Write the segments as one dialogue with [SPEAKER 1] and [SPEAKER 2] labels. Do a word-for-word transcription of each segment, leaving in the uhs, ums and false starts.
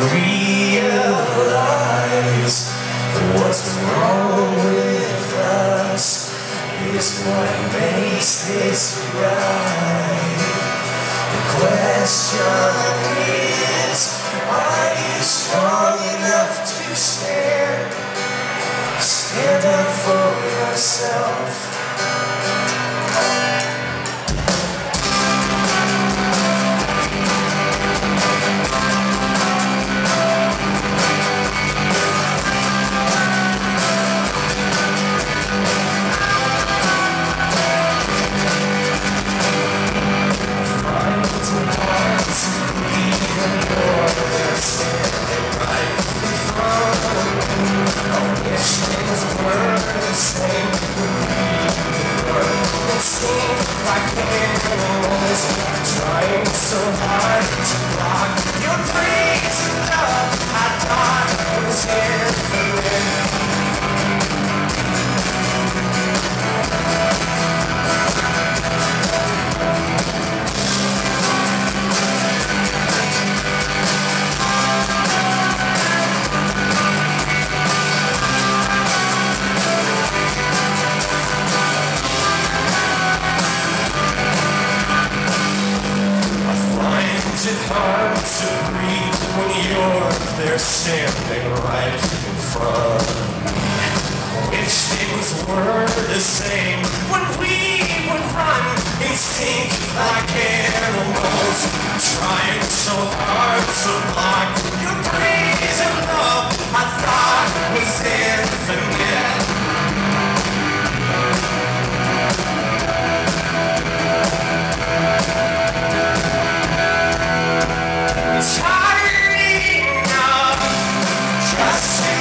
[SPEAKER 1] realize what's wrong with us is what makes this right. The question is, are you strong enough to stand? Stand up for yourself. Like animals, trying so hard to block your praise and love. I thought it was infinite. Is it hard to breathe when you're there standing right in front of me? Wish things were the same when we would run in sync like animals, trying so hard to block your praise and love. I thought was infinite. It's hard enough just to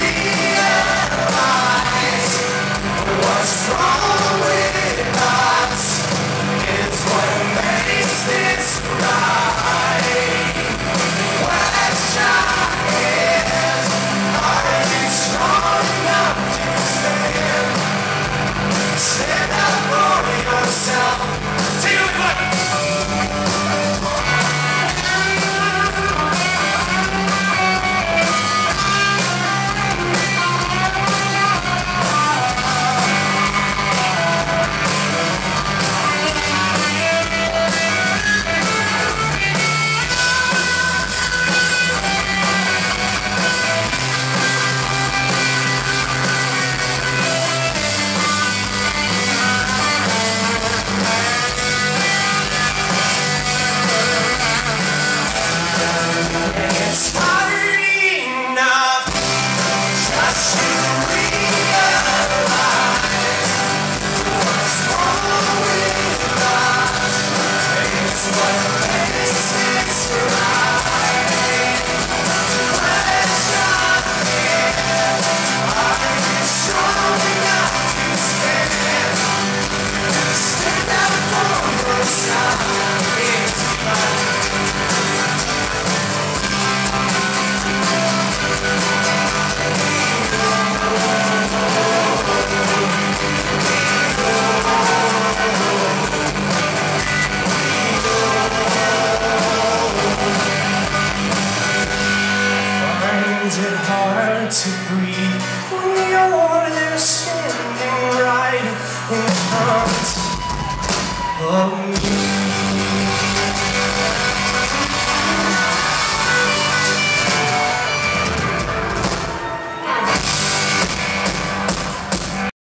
[SPEAKER 1] realize what's wrong with us is what makes this right. Question is, are you strong enough to stand? Stand up for yourself. Take a look. It's hard enough just to realize what's wrong with us. It's what makes this right. Question is, are you strong enough to stand? Stand up for yourself. It's fine. Is it hard to breathe when you're there standing right in front of me?